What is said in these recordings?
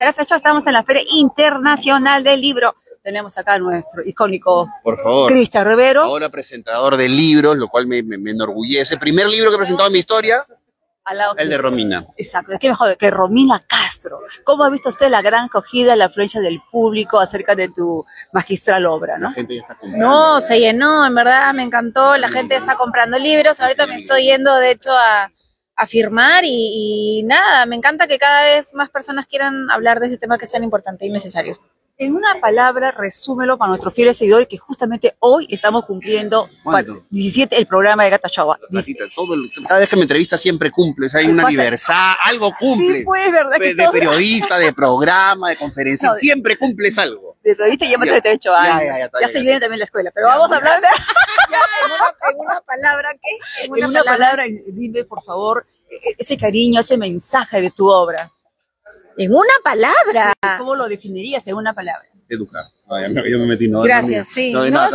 Gracias, estamos en la Feria Internacional del Libro. Tenemos acá a nuestro icónico, por favor, Cristian Rivero. Ahora presentador de libros, lo cual me enorgullece. Primer libro que he presentado en mi historia, el de Romina. Exacto, es que mejor que Romina Castro. ¿Cómo ha visto usted la gran acogida, la afluencia del público acerca de tu magistral obra, no? La gente ya está comprando. No, se llenó, en verdad me encantó. La gente está comprando libros. Ahorita me estoy yendo, de hecho, a firmar y nada, me encanta que cada vez más personas quieran hablar de ese tema que es tan importante y necesario. En una palabra, resúmelo para nuestros fieles seguidores que justamente hoy estamos cumpliendo 17 el programa de Gata Show. Cada vez que me entrevista siempre cumples, hay un aniversario, algo cumples. Sí, pues, ¿verdad? De periodista, de programa, de conferencia, no, siempre cumples algo. De periodista ya me 38 años. Ya se viene también la escuela, pero vamos a hablar de... en una palabra, ¿qué? En una palabra, dime por favor, ese cariño, ese mensaje de tu obra. En una palabra. ¿Cómo lo definirías en una palabra? Educar. Yo me metí, no. Gracias, sí.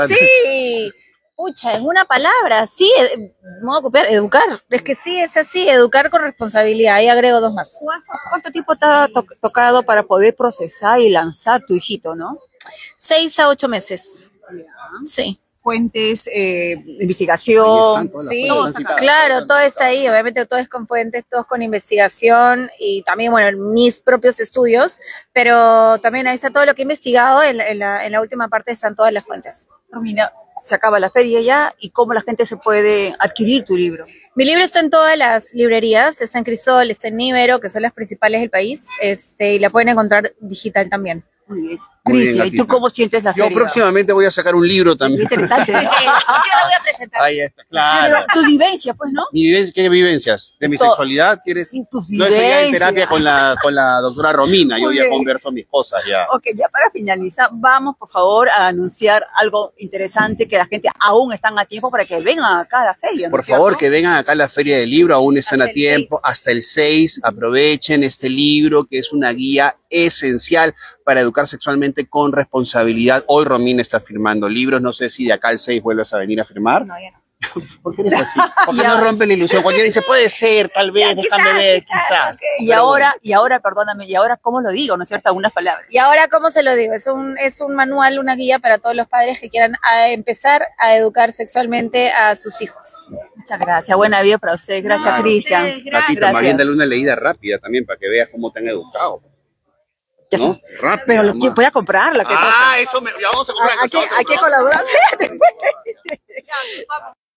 Sí. Pucha, en una palabra, sí. Me voy a copiar, educar. Es que sí, es así, educar con responsabilidad. Ahí agrego dos más. ¿Cuánto tiempo te ha tocado para poder procesar y lanzar tu hijito, no? 6 a 8 meses. Sí. Fuentes, investigación. Sí, claro, todo está ahí, obviamente todo es con fuentes, todo es con investigación y también, bueno, mis propios estudios, pero también ahí está todo lo que he investigado, en la última parte están todas las fuentes. Romina, se acaba la feria ya, ¿y cómo la gente se puede adquirir tu libro? Mi libro está en todas las librerías, está en Crisol, está en Níbero, que son las principales del país, y la pueden encontrar digital también. Muy bien. Cristian, ¿y tú cómo sientes la feria? Yo próximamente voy a sacar un libro también. Interesante, ¿no? Yo lo voy a presentar. Ahí está, claro. Pero tu vivencia, pues, ¿no? ¿Qué vivencias? ¿De mi sexualidad? ¿Quieres? Tus no, eso ya en terapia con la doctora Romina. Yo ya converso mis cosas ya. Ok, ya para finalizar, vamos por favor a anunciar algo interesante que la gente aún están a tiempo para que vengan acá a la feria. Por favor, que vengan acá a la Feria del Libro, aún están a tiempo, hasta el 6. Aprovechen este libro que es una guía esencial para educar sexualmente con responsabilidad. Hoy Romina está firmando libros, no sé si de acá al 6 vuelves a venir a firmar. No, ya no. ¿Por qué eres así? ¿Por qué no rompe la ilusión? Cualquiera dice, puede ser, tal vez, déjame ver, quizás. Okay. Y ahora, perdóname, y ahora, ¿cómo lo digo? ¿No es cierto? Algunas palabras. Y ahora, ¿cómo se lo digo? Es un manual, una guía para todos los padres que quieran empezar a educar sexualmente a sus hijos. Muchas gracias. Buena vida para usted. Gracias, Cristian. Gracias. Más bien dale una leída rápida también para que veas cómo te han educado. ¿No? Rápido. Pero voy a comprarla. Eso ya vamos a comprar. Hay que colaborar.